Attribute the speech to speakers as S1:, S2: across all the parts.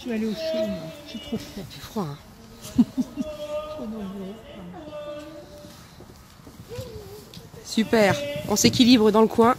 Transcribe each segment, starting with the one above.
S1: Je vais aller au chaud, moi. J'ai trop froid.
S2: C'est froid, hein.
S1: Trop dans le bureau.
S2: Super, on s'équilibre dans le coin.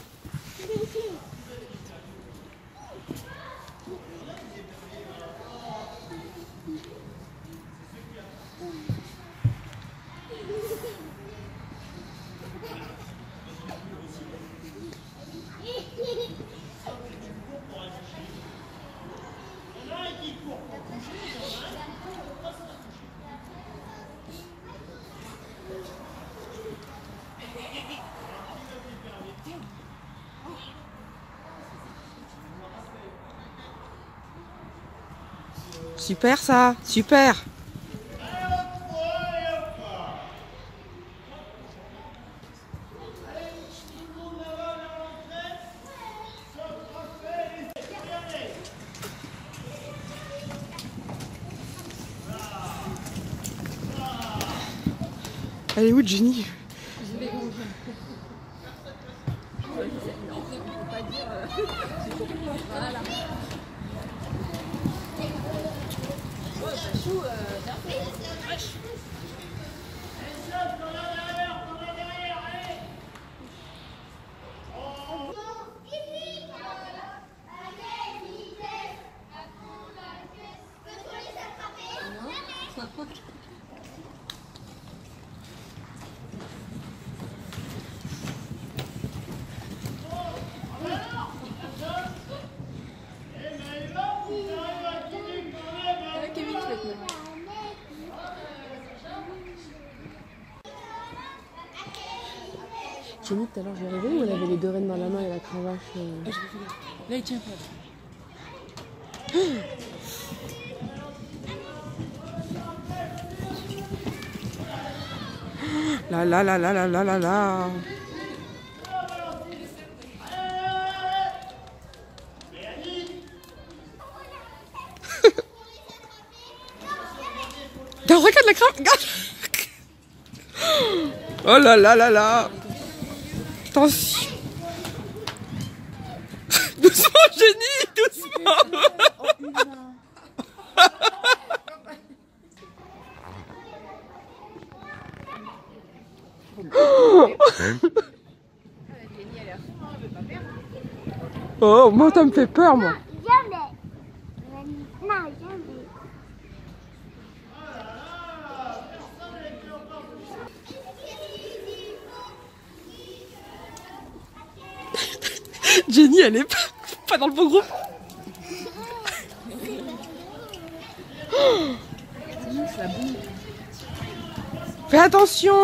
S2: Super ça, super. Elle est où Jenny? Jenny, tout à l'heure, j'ai rêvé où elle avait les deux rennes dans la main et la cravache.
S1: Là, il tient pas.
S2: La la la la la la la la. Regarde la crème, regarde. Oh là là là là. Attention. Doucement Jenny, doucement. Oh, moi ça me fait peur moi.
S3: Jamais. Non, jamais.
S2: Jenny, elle est pas dans le bon groupe. Fais attention.